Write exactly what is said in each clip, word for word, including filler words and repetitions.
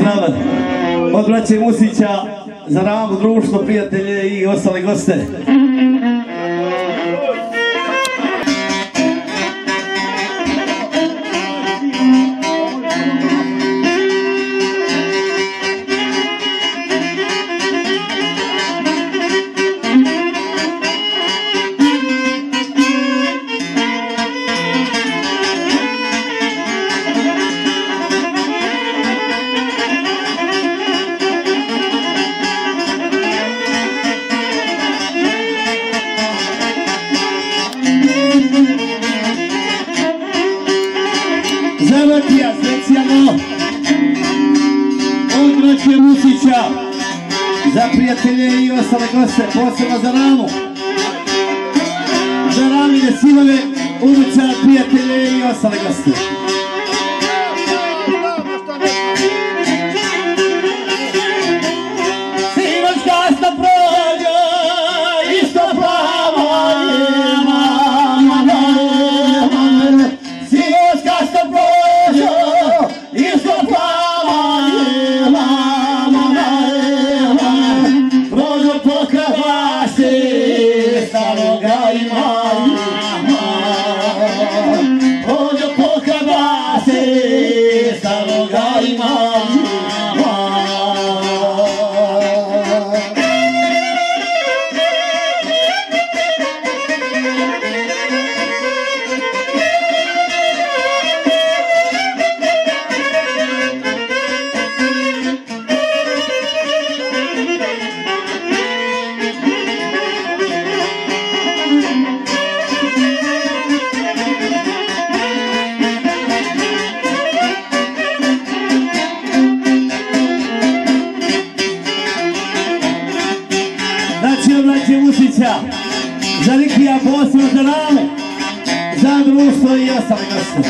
pozdrav od braće Musića za Ramu, društvo, prijatelje i ostale goste. Zavrtija specijalno od braće Musića za prijatelje i ostale goste, posebno za Ramu, za Ramine sinove, unuca, prijatelje i ostale goste. Sinoć kasno prođe, isto plava je mama, mama, sinoć kasno prođe, isto plava je mama, mama, prođe po kavasi, staroga i mama, prođe po kavasi, staroga i mama. Znači, braće Musića, za Rikija, posebno za Rame, za društvo i ostale goste.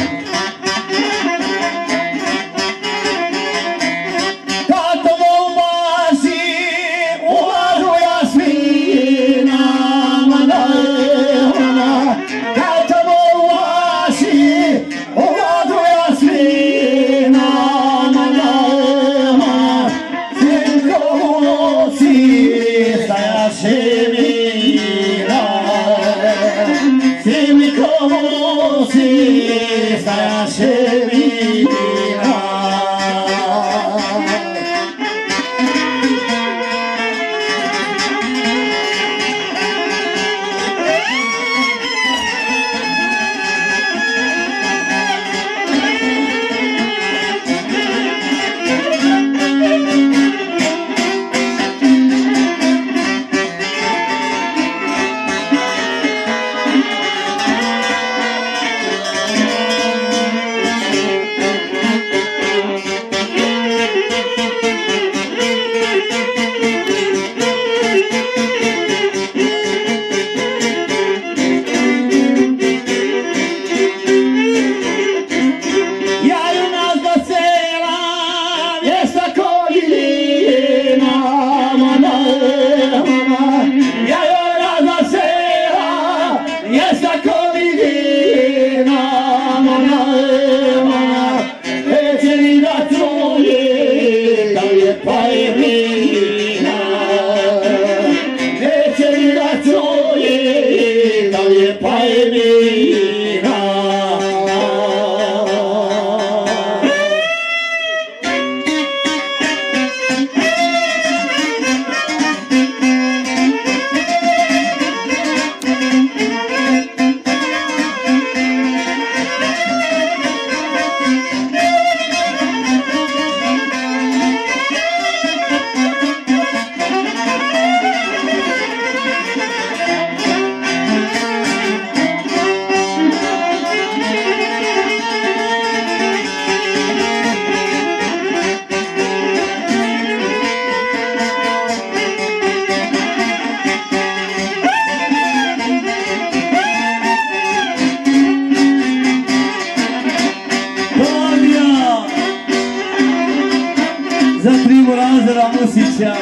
Za tribu Lazara Musića,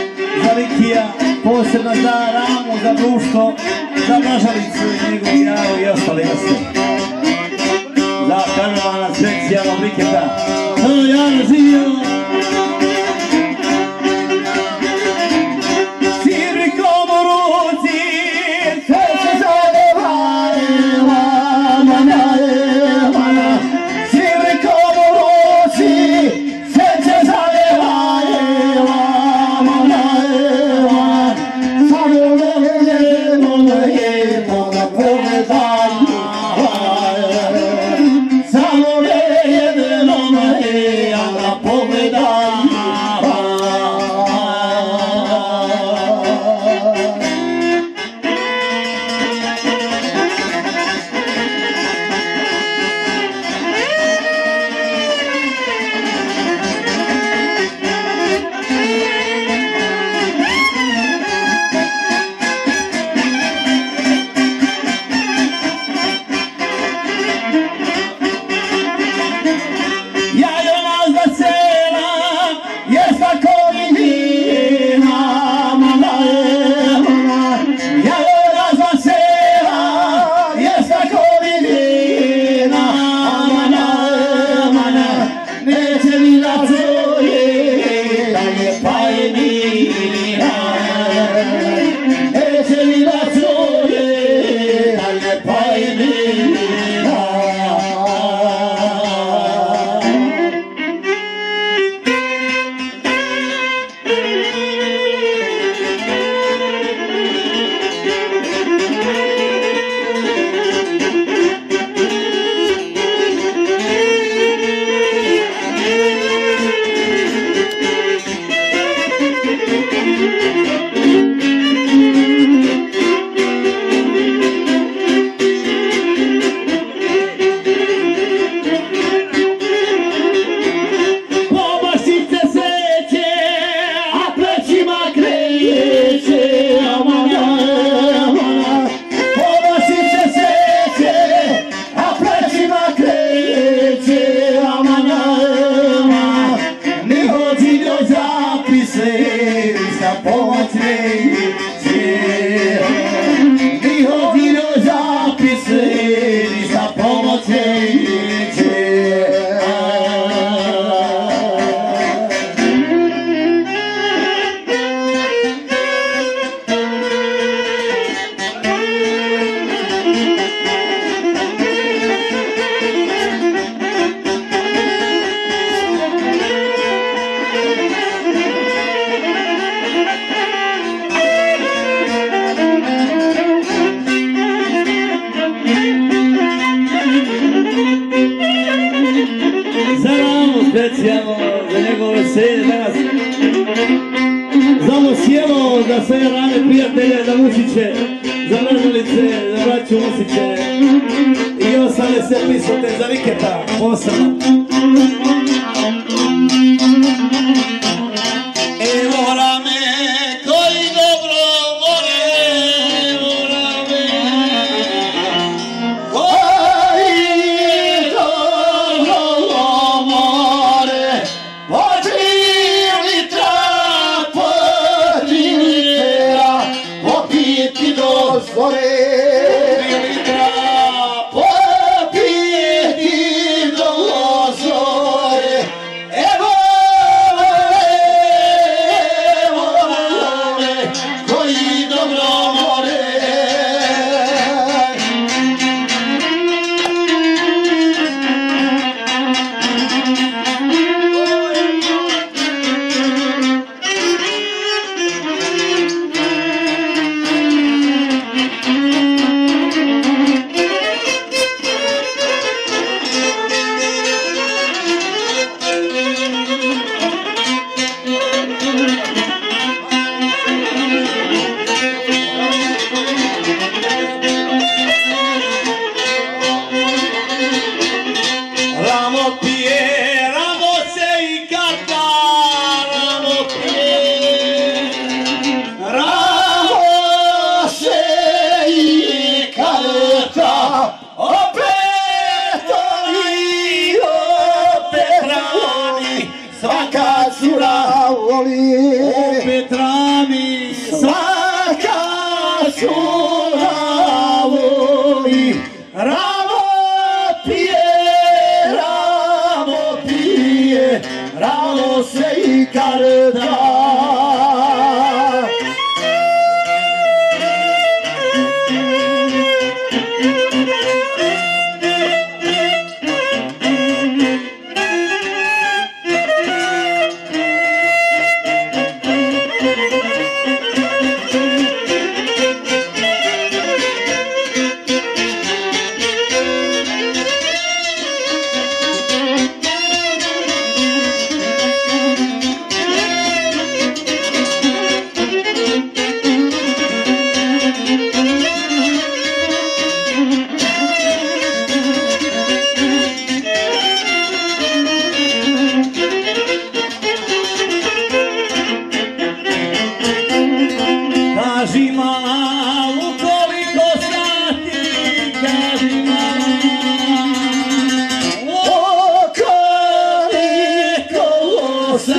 za Rikija, posebno za Ramu, za društvo, za Blažalicu i njegov javu i ostale goste. Za karnevana specijalnog vikenda. To ja živio! pogledam. Specijalno za njegovo veselje danas. Za ovo sjelo, za sve rane prijatelje, za Vučiće, za Mržalice, za braću Vučiće i ostale sve prisutne za Viketa posebno. Evo rame koji dobro vole, evo rame koji dobro more, počili tra, počili tra, popiti do zore.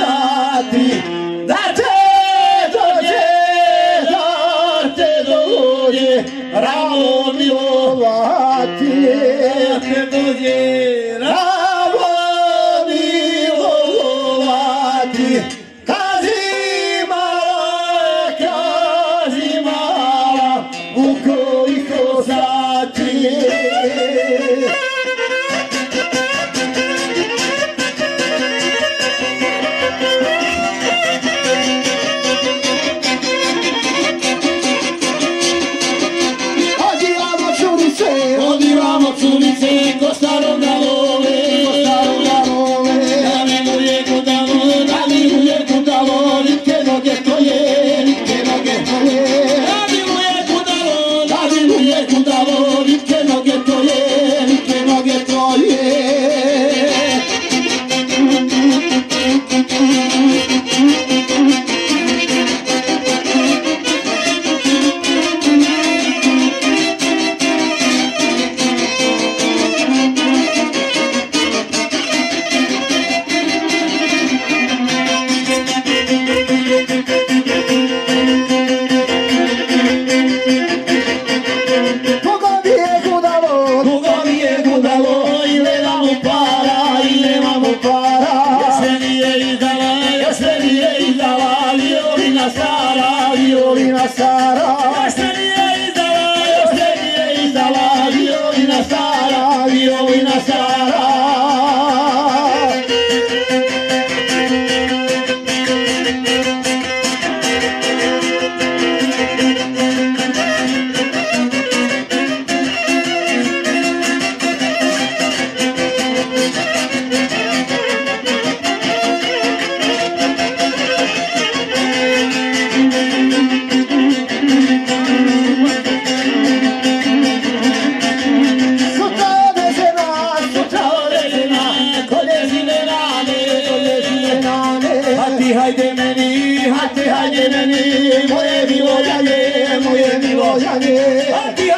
dati, da te dođe, da te dođe, ramo milovati, da te dođe, ramo milovati, kazi mala, kazi mala, u koliko sati. Costaron da vole, costaron da vole, dame muñeco da vole, dame muñeco da vole, que no que estoy en, que no que estoy en, dame muñeco da vole, dame muñeco da vole, que no que estoy en, que no que estoy en. Haydi meni, haydi haydi meni, moje mi vojaje, moje mi vojaje.